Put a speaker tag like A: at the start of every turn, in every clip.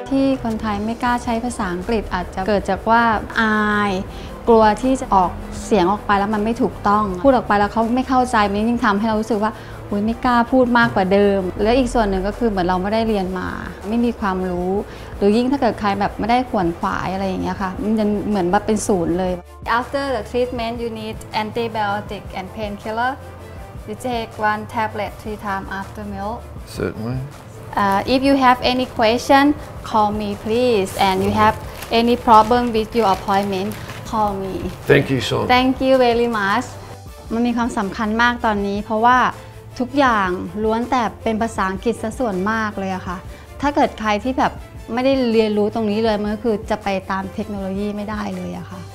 A: ที่คนไทยไม่กล้าใช้ภาษาอังกฤษอาจจะเกิดจากว่าอายกลัวที่จะออกเสียงออกไปแล้วมันไม่ถูกต้องพูดออกไปแล้วเขาไม่เข้าใจมันยิ่งทำให้เรารู้สึกว่าไม่กล้าพูดมากกว่าเดิมและอีกส่วนหนึ่งก็คือเหมือนเราไม่ได้เรียนมาไม่มีความรู้หรือยิ่งถ้าเกิดใครแบบไม่ได้ขวนขวายอะไรอย่างเงี้ยค่ะมันจะเหมือนแบบเป็นศูนย์เลย After the treatment you need antibiotic and painkiller you take 1 tablet 3 times after meal
B: Certainly.
A: If you have any question call me please and you have any problem with your appointment call me
B: Thank you so much.
A: Thank you very much มันมีความสำคัญมากตอนนี้เพราะว่าทุกอย่างล้วนแต่เป็นภาษาอังกฤษซะส่วนมากเลยอะค่ะถ้าเกิดใครที่แบบไม่ได้เรียนรู้ตรงนี้เลยมันก็คือจะไปตามเทคโนโลยีไม่ได้เลยอะค่ะ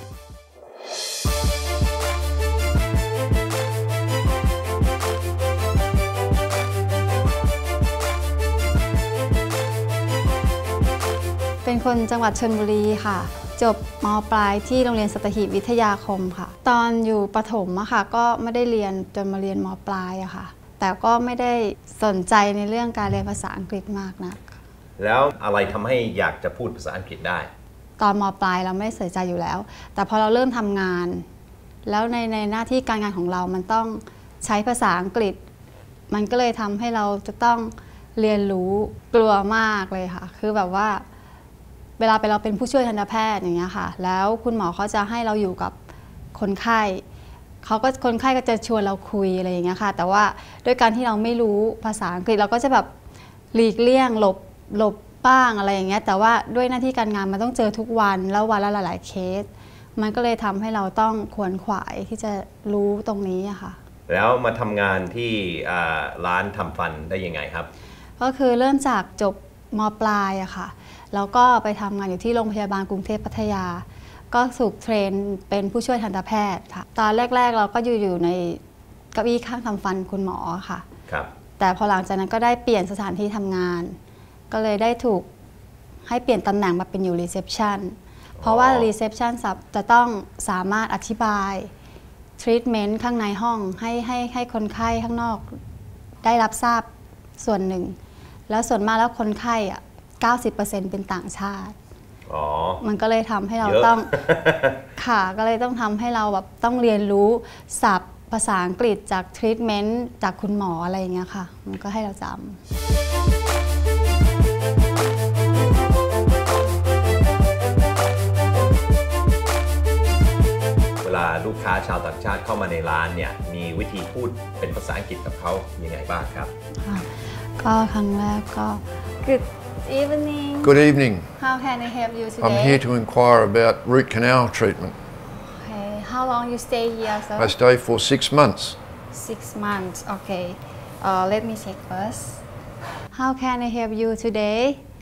A: เป็นคนจังหวัดชลบุรีค่ะจบม.ปลายที่โรงเรียนสัตหีบวิทยาคมค่ะตอนอยู่ประถมอะค่ะก็ไม่ได้เรียนจนมาเรียนม.ปลายอะค่ะแต่ก็ไม่ได้สนใจในเรื่องการเรียนภาษาอังกฤษมากนัก
C: แล้วอะไรทำให้อยากจะพูดภาษาอังกฤษได้
A: ตอนม.ปลายเราไม่ได้ใส่ใจอยู่แล้วแต่พอเราเริ่มทำงานแล้วในหน้าที่การงานของเรามันต้องใช้ภาษาอังกฤษมันก็เลยทำให้เราจะต้องเรียนรู้กลัวมากเลยค่ะคือแบบว่าเวลาเราเป็นผู้ช่วยทันตแพทย์อย่างเงี้ยค่ะแล้วคุณหมอเขาจะให้เราอยู่กับคนไข้คนไข้ก็จะชวนเราคุยอะไรอย่างเงี้ยค่ะแต่ว่าด้วยการที่เราไม่รู้ภาษาอังกฤษเราก็จะแบบหลีกเลี่ยงหลบบ้างอะไรอย่างเงี้ยแต่ว่าด้วยหน้าที่การงานมันต้องเจอทุกวันแล้ววันละหลายๆเคสมันก็เลยทำให้เราต้องขวนขวายที่จะรู้ตรงนี้อะค่ะ
C: แล้วมาทำงานที่ร้านทำฟันได้ยังไงครับ
A: ก็คือเริ่มจากจบม.ปลายอะค่ะแล้วก็ไปทำงานอยู่ที่โรงพยาบาลกรุงเทพพัทยาก็ถูกเทรนเป็นผู้ช่วยทันตแพทย์ค่ะตอนแรกๆเราก็อยู่ในเก้าอี้ข้างทำฟันคุณหมอค่ะ
C: ครับ
A: แต่พอหลังจากนั้นก็ได้เปลี่ยนสถานที่ทำงานก็เลยได้ถูกให้เปลี่ยนตำแหน่งมาเป็นอยู่รีเซพชันเพราะว่ารีเซพชันจะต้องสามารถอธิบายทรีทเมนต์ข้างในห้องให้คนไข้ข้างนอกได้รับทราบส่วนหนึ่งแล้วส่วนมากแล้วคนไข้อะ90% เป็นต่างชาติมันก็เลยทำให้เราต้อง ค่ะก็เลยต้องทำให้เราแบบต้องเรียนรู้ศัพท์ภาษาอังกฤษจากทรีทเมนต์จากคุณหมออะไรอย่างเงี้ยค่ะมันก็ให้เราจ
C: ำเวลาลูกค้าชาวต่างชาติเข้ามาในร้านเนี่ยมีวิธีพูดเป็นภาษาอังกฤษกับเขายังไงบ้างครับ
A: ก็ครั้งแรกก็ Good evening
B: Good evening
A: How can I help you today
B: I'm here to inquire about root canal treatment
A: Okay How long you stay here sir
B: I stay for 6 months
A: 6 months Okay Let me check first How can I help you today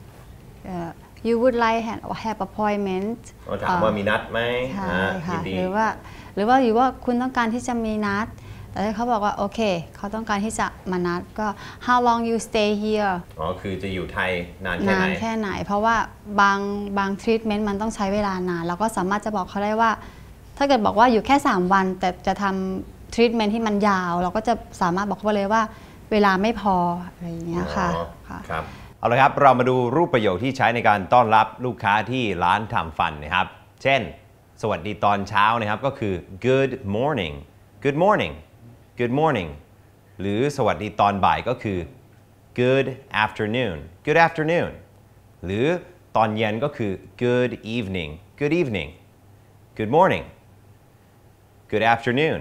A: You would like have appointment
C: ถามว่ามีนัดไหม
A: ใช่ค่ะหรือว่าคุณต้องการที่จะมีนัดแต่เขาบอกว่าโอเคเขาต้องการที่จะมานัดก็ How long you stay here
C: คือจะอยู่ไทยนาน
A: แค่ไหนเพราะว่าบางทรีทเมนต์มันต้องใช้เวลานานเราก็สามารถจะบอกเขาได้ว่าถ้าเกิดบอกว่าอยู่แค่3 วันแต่จะทำทรีทเมนต์ที่มันยาวเราก็จะสามารถบอกเขาเลยว่าเวลาไม่พออะไรอย่างเงี้ยค่ะ
C: ครับเอาละครับเรามาดูรูปประโยคที่ใช้ในการต้อนรับลูกค้าที่ร้านทำฟันนะครับเช่นสวัสดีตอนเช้านะครับก็คือ Good morning Good morning Good morning หรือสวัสดีตอนบ่ายก็คือ Good afternoon Good afternoon หรือตอนเย็นก็คือ Good evening Good evening Good morning Good afternoon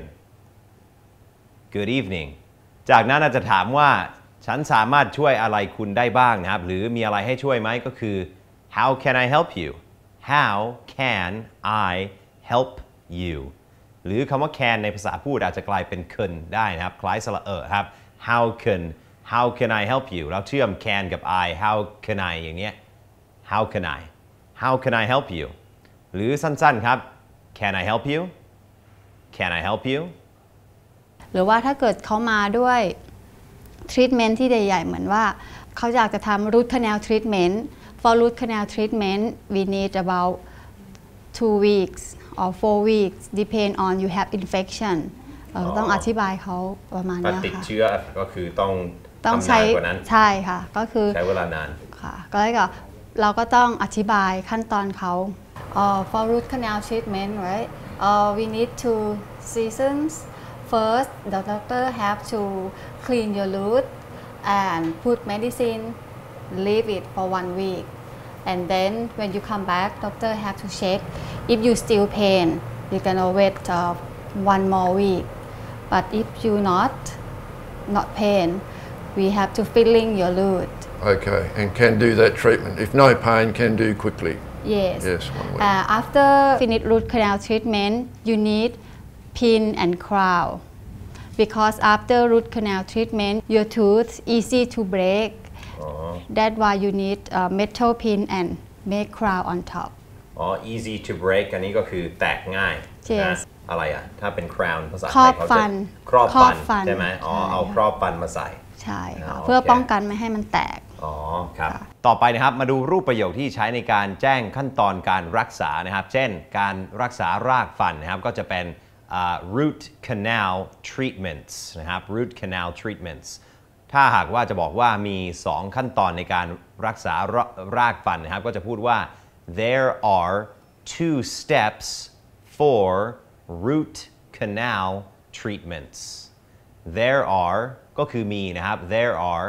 C: Good evening จากนั้นอาจจะถามว่าฉันสามารถช่วยอะไรคุณได้บ้างนะครับหรือมีอะไรให้ช่วยไหมก็คือ How can I help you How can I help youหรือคำว่า can ในภาษาพูดอาจจะกลายเป็น can ได้นะครับคล้ายสระครับ how can I help you เราเชื่อม can กับ I how can I อย่างเนี้ย how can I help you หรือสั้นๆครับ can I help you can I help you
A: หรือว่าถ้าเกิดเขามาด้วยทรีทเมนต์ที่ใหญ่ๆเหมือนว่าเขาอยากจะทำ root canal treatment for root canal treatment we need about 2 weeks or 4 weeks depend on you have infection ต้องอธิบายเขาประมาณนี้ค่ะ
C: ติดเชื้อก็คือต้อง
A: ใช้กว่านั้นใช่ค่ะก็คือ
C: ใช้เวลานาน
A: ค่ะก็เลยก็เราก็ต้องอธิบายขั้นตอนเขา for root canal treatment right we need two seasons first the doctor have to clean your root and put medicine leave it for 1 week and then when you come back doctor have to check if you still pain you can wait 1 more week but if you not pain we have to filling your root.
B: Okay, and can do that treatment. If no pain, can do quickly.
A: Yes.
B: Yes, 1 week.
A: After finish root canal treatment, you need pin and crown because after root canal treatment, your tooth easy to break. That's why you need metal pin and make crown on top.
C: easy to break อันนี้ก็คือแตกง่าย
A: Yes.
C: อะไรอ่ะถ้าเป็น crown ภาษาไท
A: ครอย บ
C: เขา
A: ฟั
C: จะ
A: น
C: ครอบ
A: ครอบฟั
C: ฟัน
A: น
C: ใช่ไหมเอาครอบฟันมาใส่
A: ใช่ค่ะ
C: โอเค
A: เพื่อป้องกันไม่ให้มันแตก
C: ครับต่อไปนะครับมาดูรูปประโยคที่ใช้ในการแจ้งขั้นตอนการรักษานะครับเช่นการรักษารากฟันนะครับก็จะเป็นroot canal treatments นะครับ root canal treatments ถ้าหากว่าจะบอกว่ามี 2 ขั้นตอนในการรักษารากฟันนะครับก็จะพูดว่า there are 2 steps for root canal treatments there are ก็คือมีนะครับ there are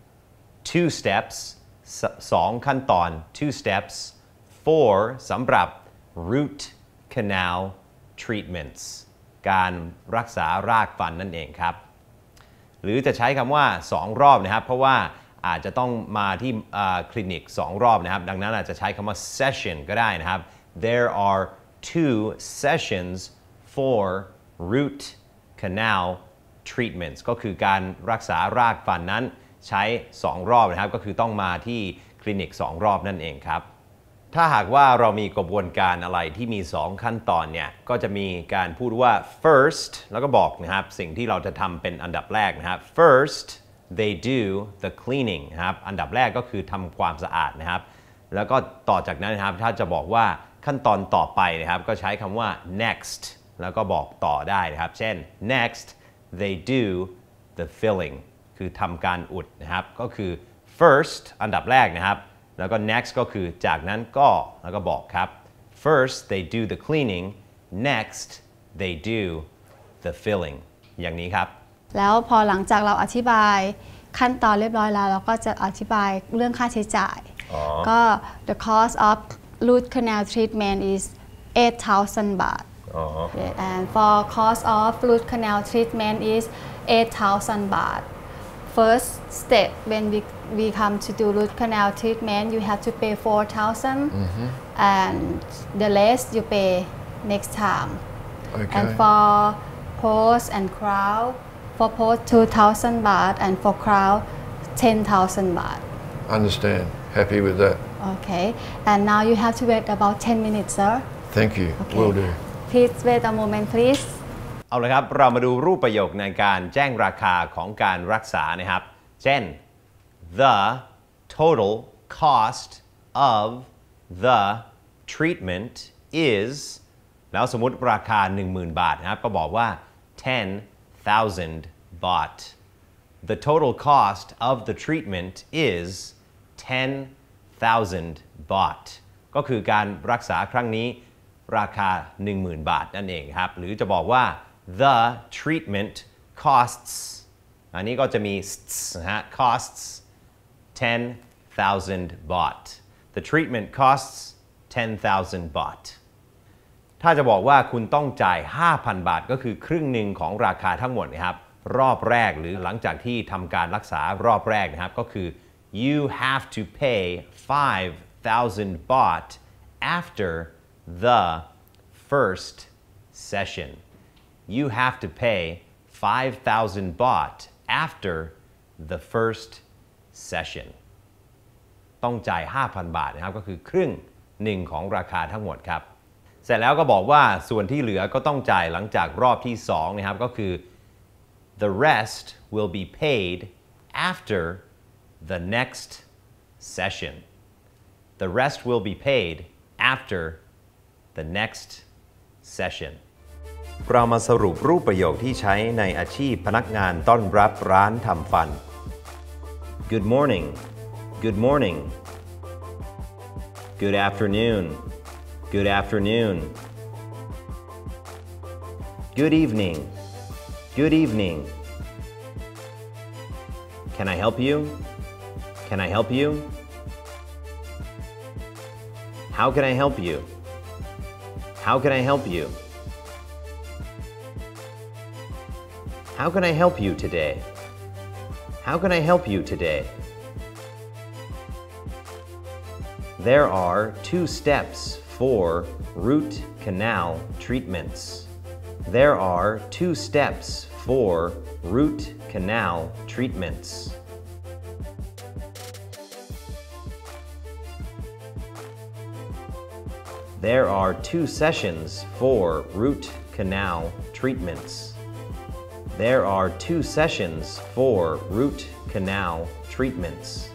C: 2 steps 2 ขั้นตอน 2 steps for สำหรับ root canal treatments การรักษารากฟันนั่นเองครับหรือจะใช้คำว่า2 รอบนะครับเพราะว่าอาจจะต้องมาที่คลินิก2 รอบนะครับดังนั้นอาจจะใช้คำว่า session ก็ได้นะครับ there are 2 sessions for root canal treatments ก็คือการรักษารากฟันนั้นใช้2 รอบนะครับก็คือต้องมาที่คลินิก2 รอบนั่นเองครับถ้าหากว่าเรามีกระบวนการอะไรที่มี2 ขั้นตอนเนี่ยก็จะมีการพูดว่า first แล้วก็บอกนะครับสิ่งที่เราจะทำเป็นอันดับแรกนะครับ first they do the cleaning นะครับอันดับแรกก็คือทำความสะอาดนะครับแล้วก็ต่อจากนั้นนะครับถ้าจะบอกว่าขั้นตอนต่อไปนะครับก็ใช้คำว่า next แล้วก็บอกต่อได้นะครับเช่น next they do the filling คือทำการอุดนะครับก็คือ first อันดับแรกนะครับแล้วก็ next ก็คือจากนั้นก็แล้วก็บอกครับ first they do the cleaning next they do the filling อย่างนี้ครับ
A: แล้วพอหลังจากเราอธิบายขั้นตอนเรียบร้อยแล้วเราก็จะอธิบายเรื่องค่าใช้จ่ายก็ the cost of root canal treatment is 8,000 baht and for cost of root canal treatment is 8,000 baht first step when we come to do root canal treatment you have to pay 4,000 and the rest you pay next time and for post and crown for post 2,000 baht and for crown 10,000 baht
B: Understand. Happy with that.
A: okay and now you have to wait about 10 minutes sir
B: Thank you. Will do.
A: please wait a moment please
C: เอาละครับเรามาดูรูปประโยคในการแจ้งราคาของการรักษานะครับเช่น the total cost of the treatment is แล้วสมมุติราคา 10,000 บาทนะครับก็บอกว่า 10,000 baht the total cost of the treatment is 10,000 baht ก็คือการรักษาครั้งนี้ราคา 10,000 บาทนั่นเองครับหรือจะบอกว่าthe treatment costs อันนี้ก็จะมี นะฮะ costs 10,000 baht the treatment costs 10,000 baht ถ้าจะบอกว่าคุณต้องจ่าย 5,000 บาทก็คือครึ่งหนึ่งของราคาทั้งหมดนะครับรอบแรกหรือหลังจากที่ทำการรักษารอบแรกนะครับก็คือ you have to pay 5,000 baht after the first session you have to pay 5,000 baht after the first session ต้องจ่าย 5,000 บาทนะครับก็คือครึ่งหนึ่งของราคาทั้งหมดครับเสร็จแล้วก็บอกว่าส่วนที่เหลือก็ต้องจ่ายหลังจากรอบที่2นะครับก็คือ the rest will be paid after the next session the rest will be paid after the next sessionเรามาสรุปรูปประโยคที่ใช้ในอาชีพพนักงานต้อนรับร้านทำฟัน Good morning Good morning Good afternoon. Good afternoon. Good evening. Good evening. Can I help you? Can I help you? How can I help you? How can I help you? How can I help you today? How can I help you today? There are 2 steps for root canal treatments. There are 2 steps for root canal treatments. There are 2 sessions for root canal treatments. There are 2 sessions for root canal treatments.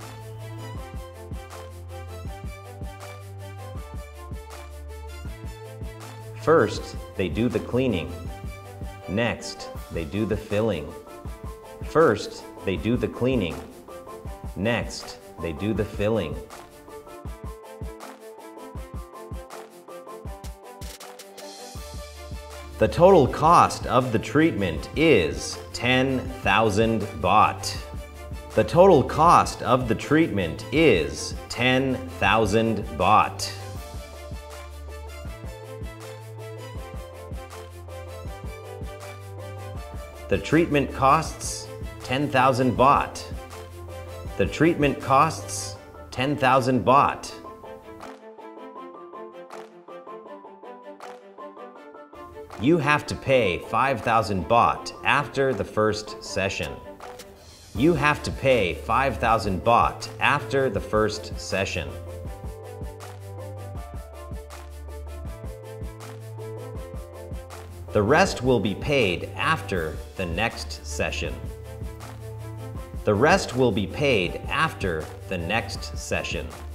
C: First, they do the cleaning. Next, they do the filling. First, they do the cleaning. Next, they do the filling. The total cost of the treatment is 10,000 baht. The total cost of the treatment is 10,000 baht. The treatment costs 10,000 baht. The treatment costs 10,000 baht. You have to pay 5,000 baht after the first session. You have to pay 5,000 baht after the first session. The rest will be paid after the next session. The rest will be paid after the next session.